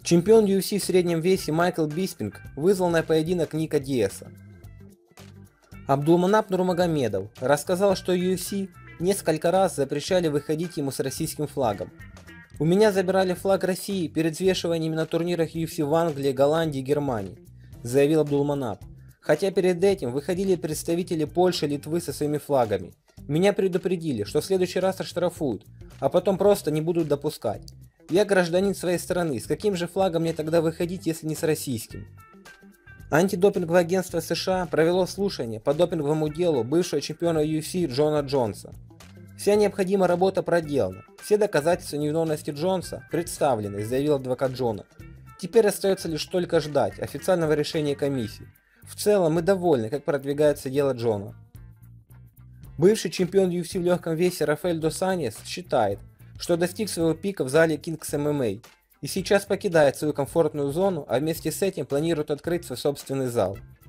Чемпион UFC в среднем весе Майкл Биспинг вызвал на поединок Ника Диаса. Абдулманап Нурмагомедов рассказал, что UFC несколько раз запрещали выходить ему с российским флагом. «У меня забирали флаг России перед взвешиваниями на турнирах UFC в Англии, Голландии и Германии», заявил Абдулманап. «Хотя перед этим выходили представители Польши, Литвы со своими флагами. Меня предупредили, что в следующий раз оштрафуют, а потом просто не будут допускать. Я гражданин своей страны, с каким же флагом мне тогда выходить, если не с российским?» Антидопинговое агентство США провело слушание по допинговому делу бывшего чемпиона UFC Джона Джонса. «Вся необходимая работа проделана, все доказательства невиновности Джонса представлены», заявил адвокат Джона. «Теперь остается лишь только ждать официального решения комиссии. В целом мы довольны, как продвигается дело Джона». Бывший чемпион UFC в легком весе Рафаэль дос Аньес считает, что достиг своего пика в зале Kings MMA и сейчас покидает свою комфортную зону, а вместе с этим планирует открыть свой собственный зал.